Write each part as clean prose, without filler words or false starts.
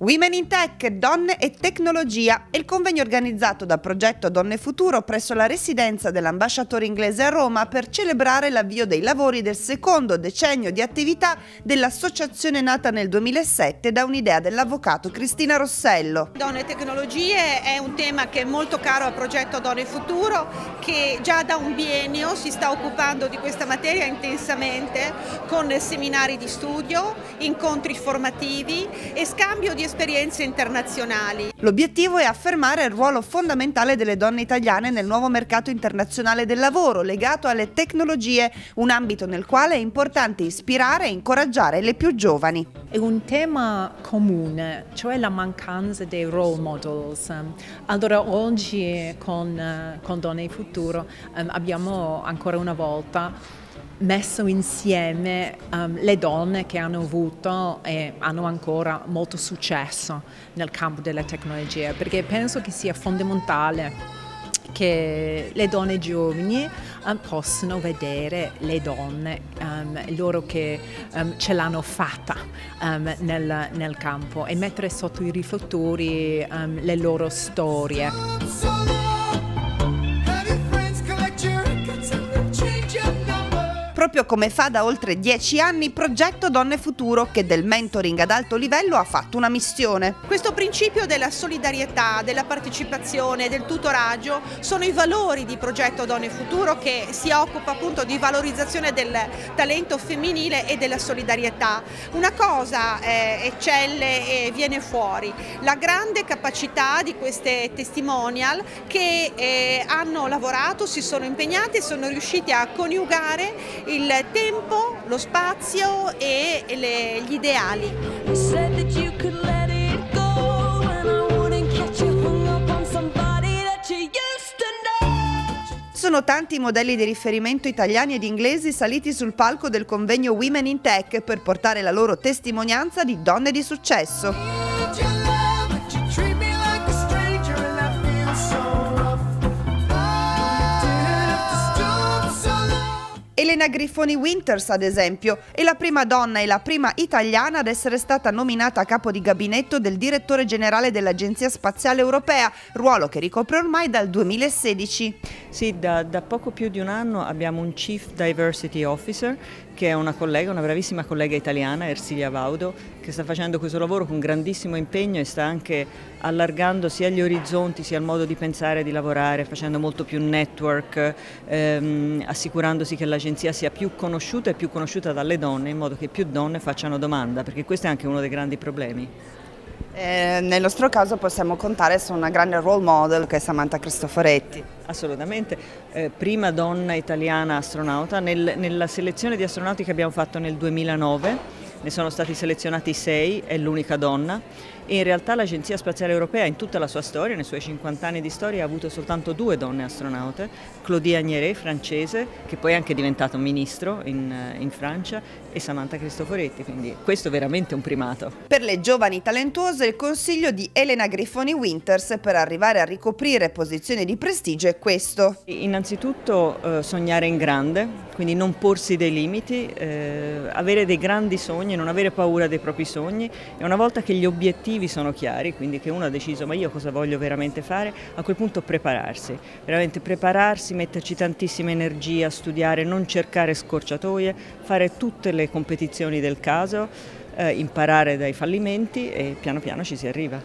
Women in Tech, donne e tecnologia è il convegno organizzato da Progetto Donne Futuro presso la residenza dell'ambasciatore inglese a Roma per celebrare l'avvio dei lavori del secondo decennio di attività dell'associazione nata nel 2007 da un'idea dell'avvocato Cristina Rossello. Donne e tecnologie è un tema che è molto caro al Progetto Donne Futuro, che già da un biennio si sta occupando di questa materia intensamente con seminari di studio, incontri formativi e scambio di esperienze internazionali. L'obiettivo è affermare il ruolo fondamentale delle donne italiane nel nuovo mercato internazionale del lavoro legato alle tecnologie, un ambito nel quale è importante ispirare e incoraggiare le più giovani. È un tema comune, cioè la mancanza dei role models. Allora oggi con Donne Futuro abbiamo ancora una volta messo insieme le donne che hanno avuto e hanno ancora molto successo nel campo della tecnologia, perché penso che sia fondamentale che le donne giovani possano vedere le donne, loro che ce l'hanno fatta nel campo e mettere sotto i riflettori le loro storie. Proprio come fa da oltre 10 anni Progetto Donne Futuro, che del mentoring ad alto livello ha fatto una missione. Questo principio della solidarietà, della partecipazione, del tutoraggio sono i valori di Progetto Donne Futuro, che si occupa appunto di valorizzazione del talento femminile e della solidarietà. Una cosa eccelle e viene fuori: la grande capacità di queste testimonial che hanno lavorato, si sono impegnate e sono riusciti a coniugare il tempo, lo spazio e gli ideali. Sono tanti i modelli di riferimento italiani ed inglesi saliti sul palco del convegno Women in Tech per portare la loro testimonianza di donne di successo. Elena Griffoni Winters, ad esempio, è la prima donna e la prima italiana ad essere stata nominata a capo di gabinetto del direttore generale dell'Agenzia Spaziale Europea, ruolo che ricopre ormai dal 2016. Sì, da poco più di un anno abbiamo un Chief Diversity Officer, che è una collega, una bravissima collega italiana, Ersilia Vaudo, che sta facendo questo lavoro con grandissimo impegno e sta anche allargando sia gli orizzonti sia il modo di pensare e di lavorare, facendo molto più network, assicurandosi che l'agenzia sia più conosciuta e più conosciuta dalle donne, in modo che più donne facciano domanda, perché questo è anche uno dei grandi problemi. Nel nostro caso possiamo contare su una grande role model che è Samantha Cristoforetti. Assolutamente, prima donna italiana astronauta. Nella selezione di astronauti che abbiamo fatto nel 2009 ne sono stati selezionati 6, è l'unica donna, e in realtà l'Agenzia Spaziale Europea in tutta la sua storia, nei suoi 50 anni di storia, ha avuto soltanto 2 donne astronaute, Claudie Agnéret, francese, che poi è anche diventato ministro in Francia, e Samantha Cristoforetti, quindi questo è veramente un primato. Per le giovani talentuose il consiglio di Elena Griffoni Winters per arrivare a ricoprire posizioni di prestigio è questo. Innanzitutto sognare in grande, quindi non porsi dei limiti, avere dei grandi sogni, non avere paura dei propri sogni, e una volta che gli obiettivi sono chiari, quindi che uno ha deciso ma io cosa voglio veramente fare, a quel punto prepararsi, veramente prepararsi, metterci tantissima energia, studiare, non cercare scorciatoie, fare tutte le competizioni del caso, imparare dai fallimenti e piano piano ci si arriva.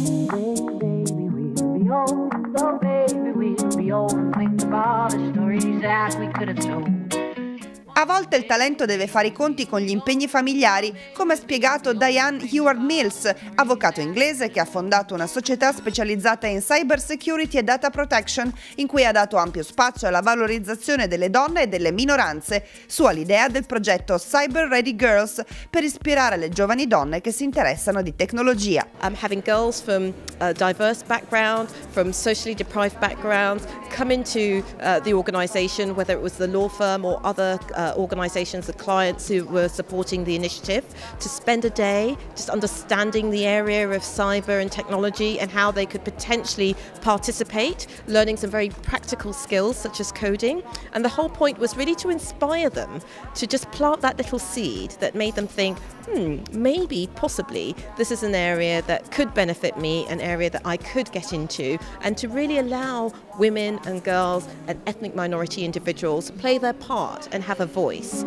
A volte il talento deve fare i conti con gli impegni familiari, come ha spiegato Diane Heward Mills, avvocato inglese che ha fondato una società specializzata in cyber security e data protection, in cui ha dato ampio spazio alla valorizzazione delle donne e delle minoranze, su l'idea del progetto Cyber Ready Girls per ispirare le giovani donne che si interessano di tecnologia. Having girls from a diverse background, from socially deprived backgrounds, come into the organisation, whether it was the law firm or other organisations, the clients who were supporting the initiative, to spend a day just understanding the area of cyber and technology and how they could potentially participate, learning some very practical skills such as coding. And the whole point was really to inspire them to just plant that little seed that made them think, maybe, possibly, this is an area that could benefit me, an area that I could get into, and to really allow women and girls and ethnic minority individuals play their part and have a voice.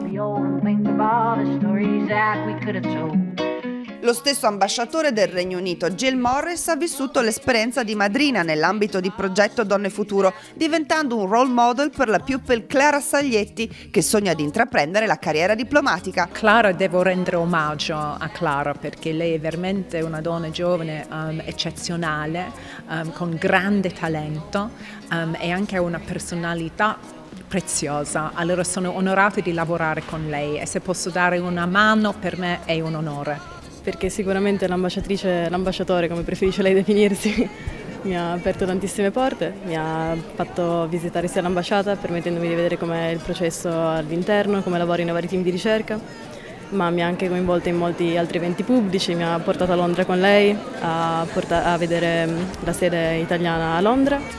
Lo stesso ambasciatore del Regno Unito, Jill Morris, ha vissuto l'esperienza di madrina nell'ambito di progetto Donne Futuro, diventando un role model per la pupil Clara Saglietti, che sogna di intraprendere la carriera diplomatica. Clara, devo rendere omaggio a Clara perché lei è veramente una donna giovane eccezionale, con grande talento e anche una personalità preziosa. Allora sono onorata di lavorare con lei e se posso dare una mano per me è un onore. Perché sicuramente l'ambasciatore, come preferisce lei definirsi, mi ha aperto tantissime porte, mi ha fatto visitare sia l'ambasciata, permettendomi di vedere com'è il processo all'interno, come lavora i vari team di ricerca, ma mi ha anche coinvolta in molti altri eventi pubblici, mi ha portato a Londra con lei, a vedere la sede italiana a Londra.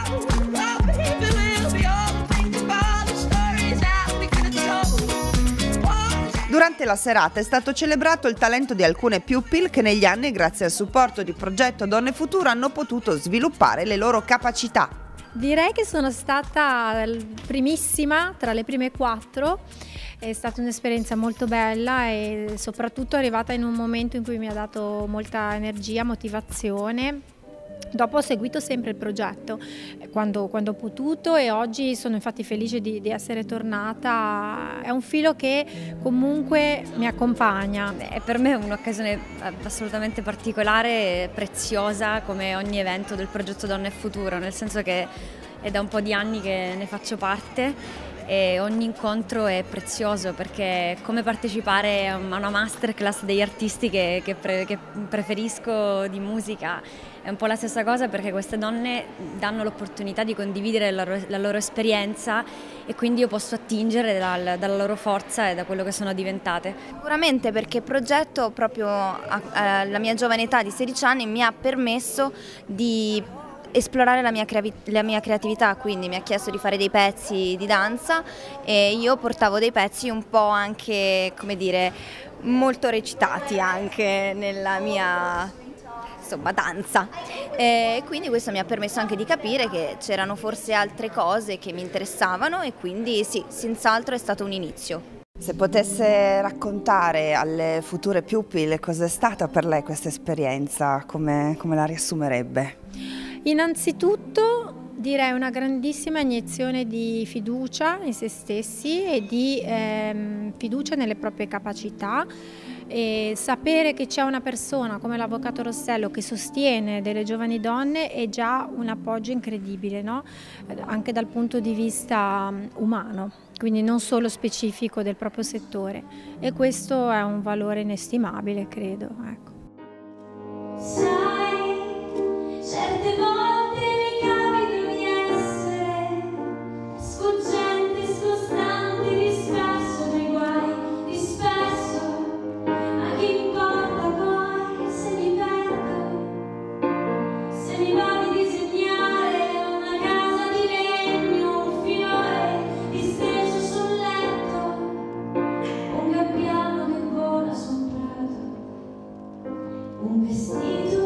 Durante la serata è stato celebrato il talento di alcune pupil che negli anni, grazie al supporto di progetto Donne Futuro, hanno potuto sviluppare le loro capacità. Direi che sono stata primissima tra le prime 4, è stata un'esperienza molto bella e soprattutto arrivata in un momento in cui mi ha dato molta energia, motivazione. Dopo ho seguito sempre il progetto quando ho potuto e oggi sono infatti felice di essere tornata. È un filo che comunque mi accompagna. È per me un'occasione assolutamente particolare e preziosa come ogni evento del progetto Donne Futuro, nel senso che è da un po' di anni che ne faccio parte e ogni incontro è prezioso perché è come partecipare a una masterclass degli artisti che preferisco di musica. È un po' la stessa cosa perché queste donne danno l'opportunità di condividere la loro esperienza e quindi io posso attingere dalla loro forza e da quello che sono diventate. Sicuramente perché il progetto proprio alla mia giovane età di 16 anni mi ha permesso di esplorare la mia creatività, quindi mi ha chiesto di fare dei pezzi di danza e io portavo dei pezzi un po' anche, come dire, molto recitati anche nella mia danza e quindi questo mi ha permesso anche di capire che c'erano forse altre cose che mi interessavano e quindi sì, senz'altro è stato un inizio. Se potesse raccontare alle future pupil cos'è stata per lei questa esperienza, come la riassumerebbe? Innanzitutto direi una grandissima iniezione di fiducia in se stessi e di fiducia nelle proprie capacità. E sapere che c'è una persona come l'avvocato Rossello che sostiene delle giovani donne è già un appoggio incredibile, no? Anche dal punto di vista umano, quindi non solo specifico del proprio settore e questo è un valore inestimabile, credo. Ecco. Certe volte mi capita di essere sfuggente, scostante, disperso nei guai, disperso, ma che importa poi se mi perdo, se mi va di disegnare una casa di legno, un fiore disteso sul letto, un gabbiano che vola sul prato, un vestito